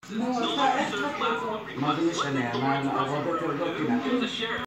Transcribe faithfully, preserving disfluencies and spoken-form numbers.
No officer last one. Madali siya na yan. Na, na,